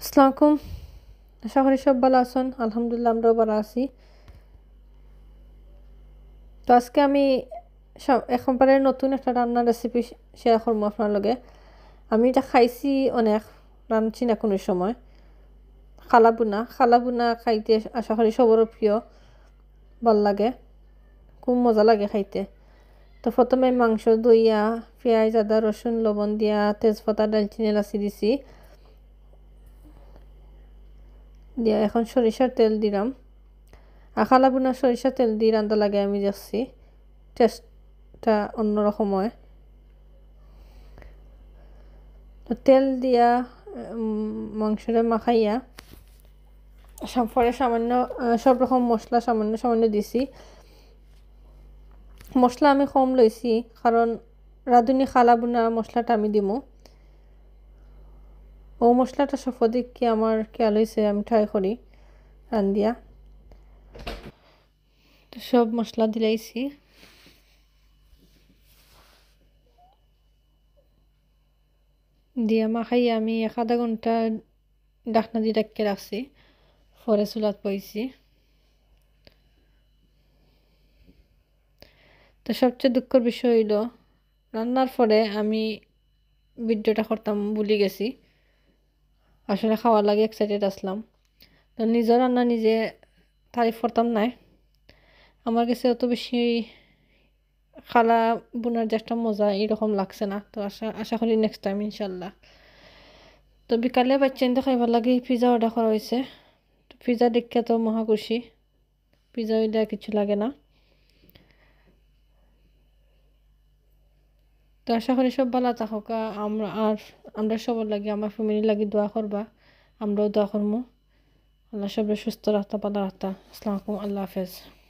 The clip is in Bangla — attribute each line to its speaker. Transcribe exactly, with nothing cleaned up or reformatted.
Speaker 1: আসসালামু আলাইকুম। আশা করি সব ভালো আছেন। আলহামদুলিল্লাহ আমরাও ভালো আছি। তো আজকে আমি একবারে নতুন একটা রান্নার রেসিপি শেয়ার করবো আপনার লগে। আমি এটা খাইছি অনেক, রাঁধছি না কোনো সময়। খালা বুনা খালা বুনা খাইতে আশা করি সবরও প্রিয়, ভাল লাগে, খুব মজা লাগে খাইতে। তো প্রথমে মাংস ধুইয়া পেঁয়াজ আদা রসুন লবণ দিয়া তেজপাতা দালচিনি এলাচি দিছি দিয়া এখন সরিষার তেল দিলাম। আর খালা বুনা সরিষার তেল দিয়ে রান্না লাগে, আমি যাচ্ছি টেস্টটা অন্যরকম হয়। তো তেল দিয়া মাংসটা মাখাইয়া সব পরে সামান্য সব রকম মশলা সামান্য সামান্য দিছি। মশলা আমি কম লইছি কারণ রাঁধুনি খালা বুনা মশলাটা আমি দিমু। ও মশলাটা সব দিকে আমার খেয়াল হয়েছে, আমি ট্রাই করি রান্ধিয়া। তো সব মশলা দিলাইছি, দিয়া মাখাইয়া আমি এক আধা ঘন্টা ডাকনা দিয়ে ডাক্কে রাখছি, পরে চুলাত বইছি। তো সবচেয়ে দুঃখের বিষয় হইল রান্নার পরে আমি ভিডিওটা করতাম ভুলে গেছি। আসলে খাওয়ার লাগে এক্সাইটেড আসলাম, তো নিজের রান্না নিজে তারিফ করতাম নাই। আমার কাছে অত বেশি খালা বোনার যে একটা মজা এরকম লাগছে না। তো আশা আশা করি নেক্সট টাইম ইনশাল্লাহ। তো বিকালে বাচ্চা তো খাইবার লাগে পিজা অর্ডার করা হয়েছে। তো পিজা দেখে তো মহা খুশি, পিজা হইলে কিছু লাগে না। তো আশা করি সব ভালো থাকুক। আমরা আর আমরা সবার লাগে আমার ফ্যামিলি লাগে দোয়া করবা, আমরাও দোয়া করবো। আল্লাহ সবাই সুস্থ রাখতা ভালো রাখতা। আসসালামু আলাইকুম, আল্লাহ হাফেজ।